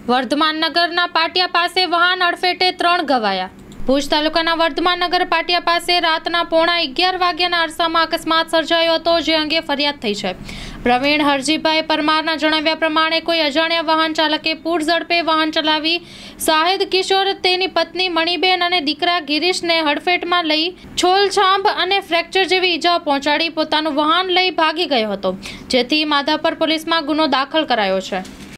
વર્ધમાન નગરના પાટિયા પાસે વાહન અડફેટે 3 ઘવાયા। ભુજ તાલુકાના વર્ધમાન નગર પાટિયા પાસે રાતના 10:15 વાગ્યાના અરસામાં અકસ્માત સર્જાયો હતો, જે અંગે ફરિયાદ થઈ છે। પ્રવીણ હરજીભાઈ પરમારના જણાવ્યા પ્રમાણે કોઈ અજાણ્યા વાહન ચાલકે પૂર ઝડપે વાહન ચલાવી શાહિદ કિશોર, તેની પત્ની મણિબેન અને દીકરા ગિરીશને હડફેટમાં લઈ છોલછાંભ અને ફ્રેક્ચર જેવી ઈજાઓ પહોંચાડી પોતાનું વાહન લઈ ભાગી ગયો હતો, જેથી માધાપર પોલીસમાં ગુનો દાખલ કરાયો છે।